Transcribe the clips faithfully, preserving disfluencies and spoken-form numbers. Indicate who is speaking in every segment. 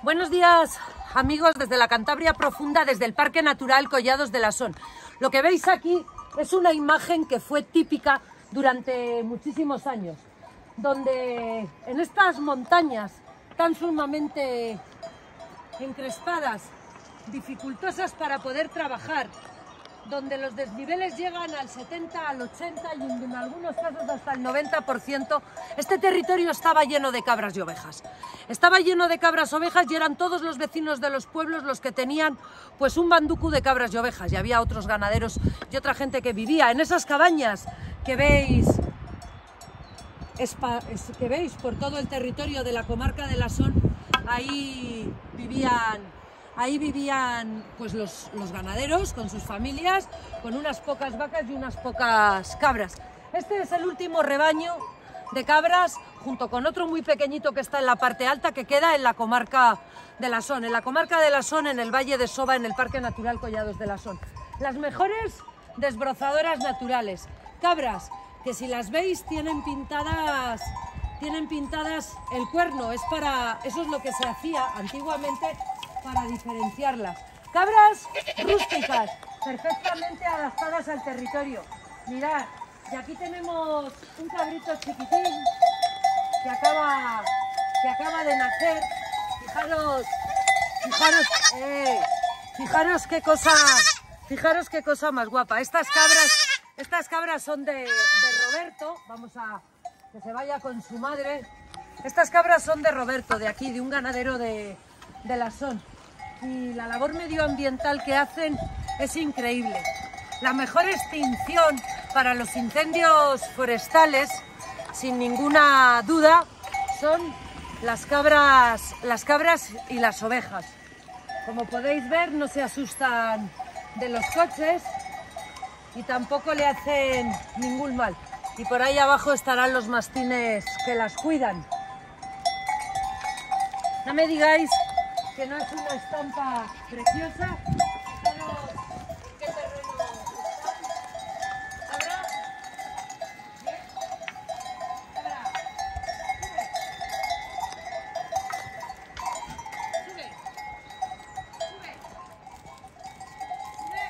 Speaker 1: Buenos días, amigos, desde la Cantabria profunda, desde el Parque Natural Collados de la Son. Lo que veis aquí es una imagen que fue típica durante muchísimos años, donde en estas montañas tan sumamente encrespadas, dificultosas para poder trabajar, donde los desniveles llegan al setenta, al ochenta y en algunos casos hasta el noventa por ciento, este territorio estaba lleno de cabras y ovejas. Estaba lleno de cabras y ovejas y eran todos los vecinos de los pueblos los que tenían pues un banduku de cabras y ovejas, y había otros ganaderos y otra gente que vivía en esas cabañas que veis, que veis por todo el territorio de la comarca de la Son. Ahí vivían Ahí vivían pues los, los ganaderos con sus familias, con unas pocas vacas y unas pocas cabras. Este es el último rebaño de cabras, junto con otro muy pequeñito que está en la parte alta, que queda en la comarca de la Son, en la comarca de la Son, en el Valle de Soba, en el Parque Natural Collados de la Son. Las mejores desbrozadoras naturales, cabras que si las veis tienen pintadas, tienen pintadas el cuerno, es para, eso es lo que se hacía antiguamente para diferenciarlas. Cabras rústicas, perfectamente adaptadas al territorio. Mirad, y aquí tenemos un cabrito chiquitín que acaba, que acaba de nacer. Fijaros, fijaros, eh, fijaros qué cosa, fijaros qué cosa más guapa. Estas cabras, estas cabras son de, de Roberto. Vamos a que se vaya con su madre. Estas cabras son de Roberto, de aquí, de un ganadero de, de la Son. Y la labor medioambiental que hacen es increíble. La mejor extinción para los incendios forestales, sin ninguna duda, son las cabras, las cabras y las ovejas. Como podéis ver, no se asustan de los coches y tampoco le hacen ningún mal. Y por ahí abajo estarán los mastines que las cuidan. No me digáis que no es una estampa preciosa. Fijaros qué terreno está. ¿Cabra? ¿Bien? ¿Cabra? Sube. Sube. Sube. Sube.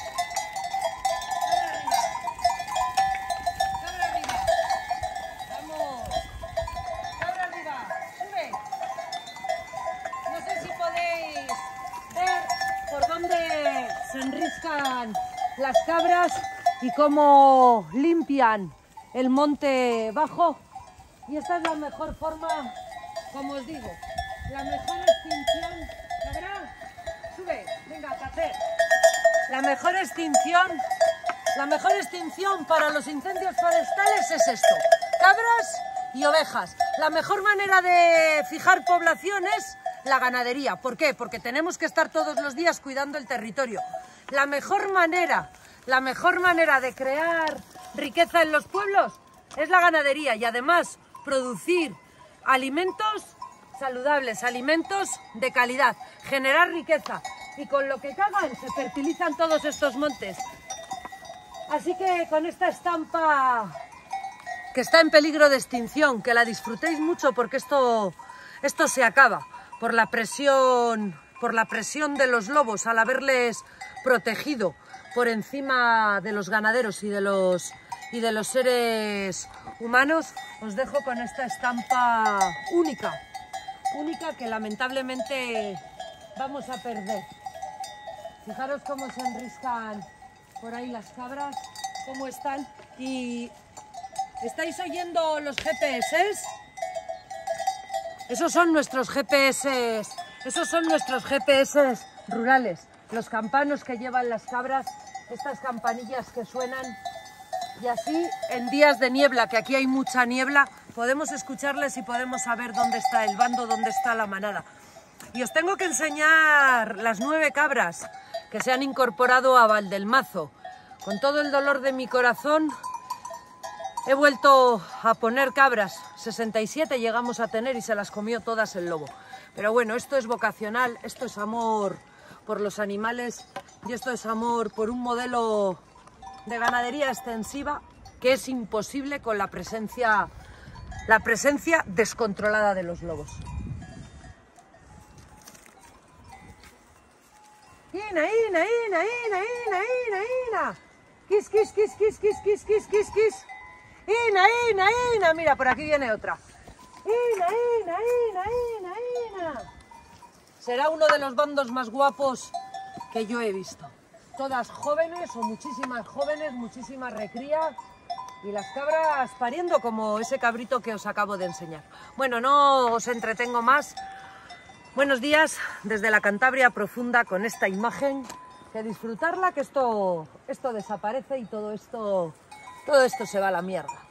Speaker 1: Cabra arriba. Cabra arriba. Vamos. Cabra arriba. Sube. No sé si podéis ver por dónde se enriscan las cabras y cómo limpian el monte bajo. Y esta es la mejor forma, como os digo, la mejor extinción. ¿Cabra? Sube, venga, a hacer. La mejor extinción, la mejor extinción para los incendios forestales es esto: cabras y ovejas. La mejor manera de fijar poblaciones, la ganadería. ¿Por qué? Porque tenemos que estar todos los días cuidando el territorio. La mejor manera, la mejor manera de crear riqueza en los pueblos es la ganadería, y además producir alimentos saludables, alimentos de calidad, generar riqueza, y con lo que cagan se fertilizan todos estos montes. Así que con esta estampa que está en peligro de extinción, que la disfrutéis mucho, porque esto, esto se acaba por la presión, por la presión de los lobos al haberles protegido por encima de los ganaderos y de los, y de los seres humanos. Os dejo con esta estampa única, única que lamentablemente vamos a perder. Fijaros cómo se enriscan por ahí las cabras, cómo están. Y ¿estáis oyendo los G P S? Esos son nuestros G P S, esos son nuestros G P S rurales, los campanos que llevan las cabras, estas campanillas que suenan, y así en días de niebla, que aquí hay mucha niebla, podemos escucharles y podemos saber dónde está el bando, dónde está la manada. Y os tengo que enseñar las nueve cabras que se han incorporado a Valdelmazo. Con todo el dolor de mi corazón, he vuelto a poner cabras. sesenta y siete llegamos a tener y se las comió todas el lobo. Pero bueno, esto es vocacional, esto es amor por los animales y esto es amor por un modelo de ganadería extensiva que es imposible con la presencia, la presencia descontrolada de los lobos. Ina, Ina, Ina, Ina, Ina, Ina, Ina. Kiss, kiss, kiss, kiss, kiss, kiss, kiss, kiss, kiss. Ina, Ina, Ina. Mira, por aquí viene otra. Ina, Ina, Ina, Ina, Ina. Será uno de los bandos más guapos que yo he visto. Todas jóvenes o muchísimas jóvenes, muchísimas recrías. Y las cabras pariendo como ese cabrito que os acabo de enseñar. Bueno, no os entretengo más. Buenos días desde la Cantabria profunda con esta imagen. Que disfrutarla, que esto, esto desaparece y todo esto, todo esto se va a la mierda.